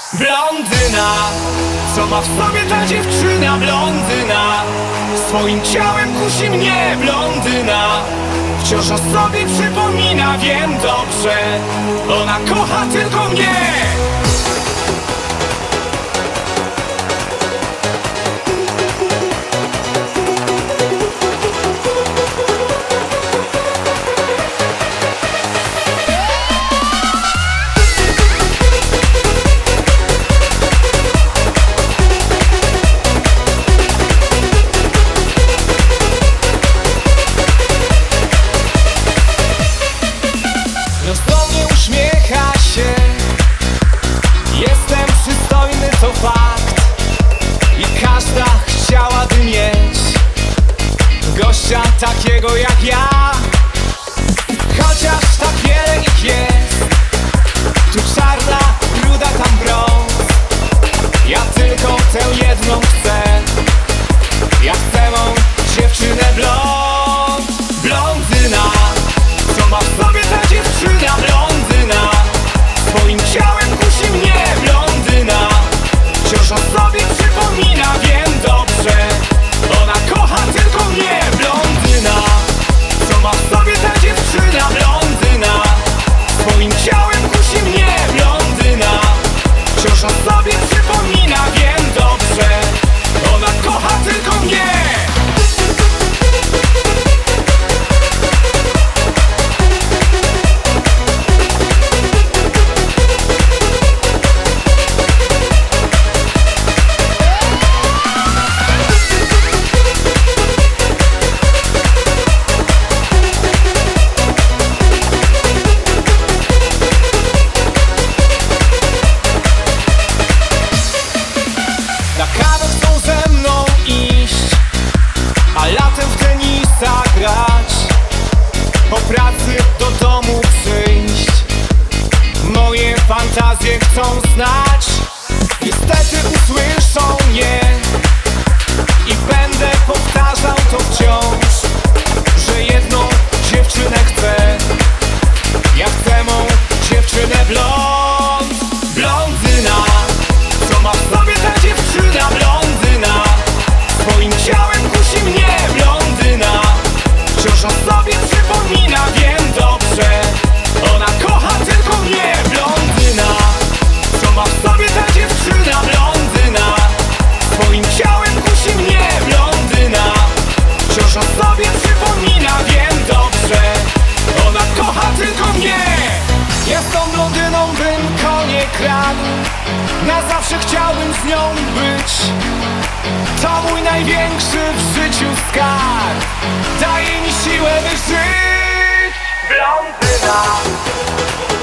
Blondyna, co ma w sobie ta dziewczyna? Blondyna, swoim ciałem kusi mnie. Blondyna, wciąż o sobie przypomina. Wiem dobrze, ona kocha tylko mnie. Rozsądnie uśmiecha się, jestem przystojny, to fakt. I każda chciałaby mieć gościa takiego jak ja. Chociaż tak wiele ich jest, tu czarna, ruda, tam brąz. Ja tylko tę jedną chcę, ja chcę mą dziewczynę blond. Blondyna, co ma w sobie ta dziewczyna? Blondyna, swoim ciałem kusi mnie. Blondyna, wciąż o sobie przypomina. Wiem dobrze, ona kocha tylko mnie. Blondyna, co ma w sobie ta dziewczyna? Blondyna, swoim ciałem kusi mnie. Blondyna, wciąż o sobie przypomina. Wiem dobrze, ona kocha tylko mnie. Na kawę chcą ze mną iść, a latem w tenisa grać. Po pracy do domu przyjść, moje fantazje chcą znać. Niestety usłyszą mnie i będę powtarzał to wciąż, że jedną dziewczynę chcę. Ja chcę mą dziewczynę blond. Blondyna, co ma w sobie ta dziewczyna? Blondyna, swoim ciałem kusi mnie. Blondyna, wciąż o sobie przypomina. Wiem dobrze, ona kocha tylko mnie. Blondyna, co ma w sobie ta dziewczyna? Blondyna, swoim ciałem kusi mnie. Blondyna, wciąż o sobie przypomina. Wiem dobrze, ona kocha tylko mnie. Jest tą blondyną, bym konie kradł, na zawsze chciałbym z nią być. To mój największy w życiu skarb, daje mi siłę, by żyć. Blondyna.